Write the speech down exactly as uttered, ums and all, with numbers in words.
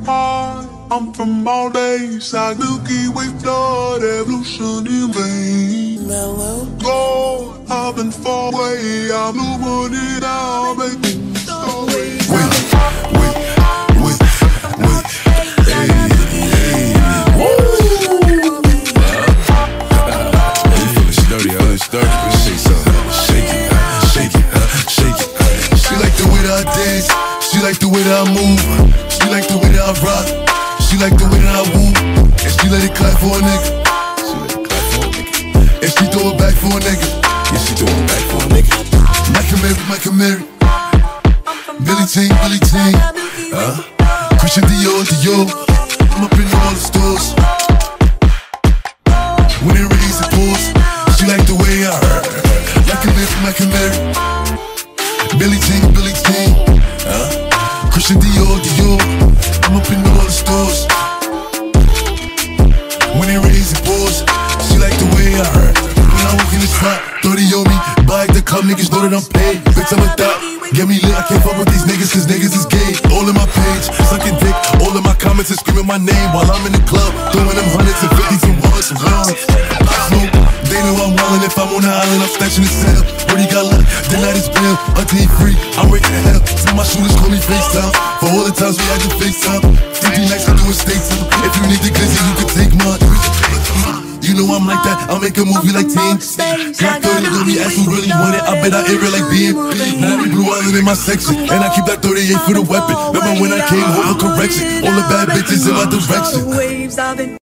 high. I'm from all days, I Milky Way blood, evolution in vain. Go, I've been far away, I'm moving it out, baby. Wait, wait, wait, wait, hey, hey, woo! You feeling sturdy, huh? Sturdy, shake something, shake it, shake it, shake it. She like the way that I dance, she like the way that I move, she like the way that I rock, she like the way that I woo, and she let it clap for a nigga. She let it clap for a nigga, and she throw it back for a nigga. Yeah, she throw it back for a nigga. Michael Mary, Michael Mary, Billie Jean, Billie Jean, uh, Christian Dior, Dior. I'm up in all the stores. When it rains, it pours. She like the way I heard. Michael Mary, Michael Mary, Billie Jean, Billie Jean, uh, Christian Dior, Dior. I'm up in all the stores. When it rains, it pours. She like the way I heard. When I walk in the spot, thirty on me, buy the cup, niggas know that I'm paid. Bitch, I'm a thot, get me lit, I can't fuck with these niggas, cause niggas is gay. All in my page, sucking dick, all in my comments and screaming my name while I'm in the club, throwing them hundreds and fifties and ones and ones. I smoke, they know I'm wildin', if I'm on the island, I'm snatching the cell. What he got left, the night is bail, until he free, I'm ready to hell. Tell my shooters call me FaceTime, for all the times we had to FaceTime. fifty nights I do a state time, if you need the glizzy, you can take mine. You know I'm like that, I'll make a movie like Teen. Glock thirty, let me ask who really want it. I bet I air it like B M B. Now every blue island in my section, and I keep that thirty-eight for the weapon. Remember when I came home for correction? All the bad bitches in my direction.